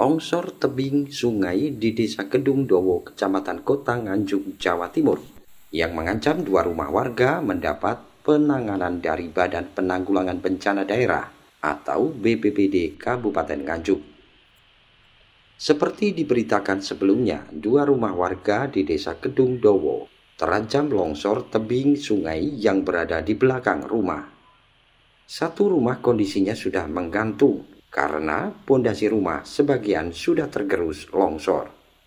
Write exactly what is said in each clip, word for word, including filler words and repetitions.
Longsor tebing sungai di Desa Kedung Dowo, Kecamatan Kota Nganjuk, Jawa Timur, yang mengancam dua rumah warga mendapat penanganan dari Badan Penanggulangan Bencana Daerah atau B P B D Kabupaten Nganjuk. Seperti diberitakan sebelumnya, dua rumah warga di Desa Kedung Dowo terancam longsor tebing sungai yang berada di belakang rumah. Satu rumah kondisinya sudah menggantung karena pondasi rumah sebagian sudah tergerus longsor.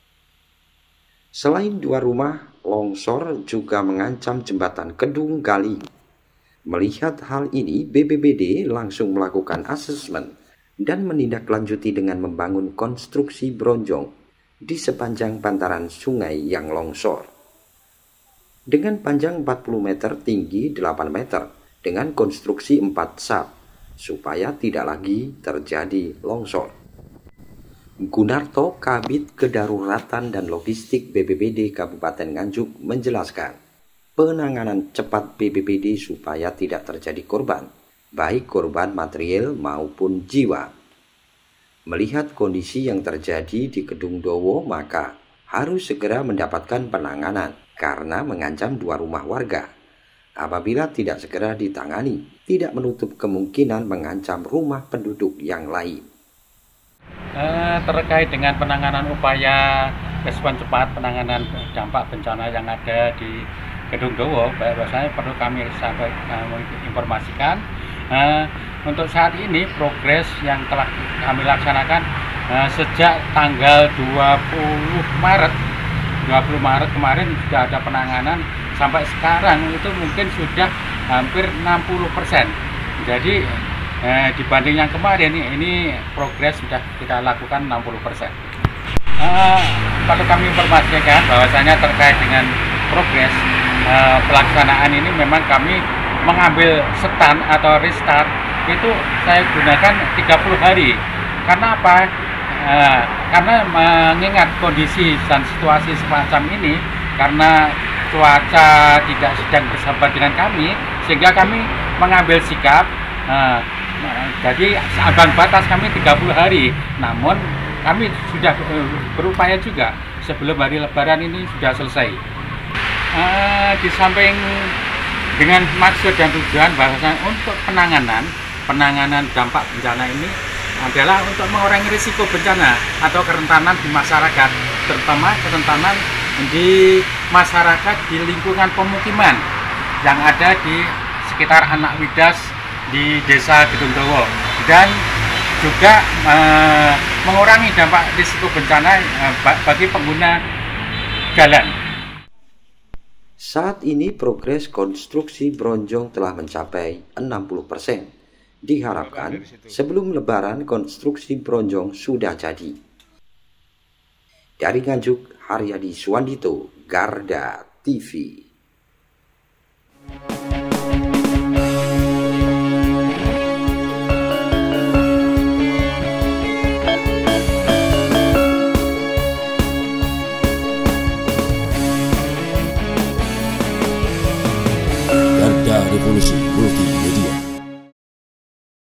Selain dua rumah, longsor juga mengancam jembatan Kedung Gali. Melihat hal ini, B P B D langsung melakukan asesmen dan menindaklanjuti dengan membangun konstruksi bronjong di sepanjang bantaran sungai yang longsor. Dengan panjang empat puluh meter, tinggi delapan meter, dengan konstruksi empat sap, supaya tidak lagi terjadi longsor. Gunarto, Kabid Kedaruratan dan Logistik B P B D Kabupaten Nganjuk menjelaskan, penanganan cepat B P B D supaya tidak terjadi korban, baik korban material maupun jiwa. Melihat kondisi yang terjadi di Kedung Dowo, maka harus segera mendapatkan penanganan karena mengancam dua rumah warga. Apabila tidak segera ditangani, tidak menutup kemungkinan mengancam rumah penduduk yang lain. Eh, terkait dengan penanganan upaya respon cepat penanganan dampak bencana yang ada di Kedung Dowo, bahwasanya perlu kami sampaikan, eh, informasikan eh, untuk saat ini progres yang telah kami laksanakan eh, sejak tanggal dua puluh Maret kemarin sudah ada penanganan. Sampai sekarang itu mungkin sudah hampir enam puluh persen. Jadi eh, dibanding yang kemarin ini progres sudah kita lakukan enam puluh persen. Eh, perlu kami informasikan bahwasanya terkait dengan progres eh, pelaksanaan ini memang kami mengambil stand atau restart itu saya gunakan tiga puluh hari. Karena apa? Eh, karena mengingat kondisi dan situasi semacam ini, karena cuaca tidak sedang bersahabat dengan kami, sehingga kami mengambil sikap uh, jadi ambang batas kami tiga puluh hari. Namun kami sudah uh, berupaya juga sebelum hari Lebaran ini sudah selesai. Uh, di samping dengan maksud dan tujuan bahwasanya untuk penanganan penanganan dampak bencana ini adalah untuk mengurangi risiko bencana atau kerentanan di masyarakat, terutama kerentanan di masyarakat di lingkungan pemukiman yang ada di sekitar Anak Widas di Desa Kedung Dowo, dan juga e, mengurangi dampak risiko bencana e, bagi pengguna jalan. Saat ini progres konstruksi bronjong telah mencapai enam puluh persen. Diharapkan sebelum Lebaran konstruksi bronjong sudah jadi. Dari Nganjuk, Haryadi Suwandito, Garda T V.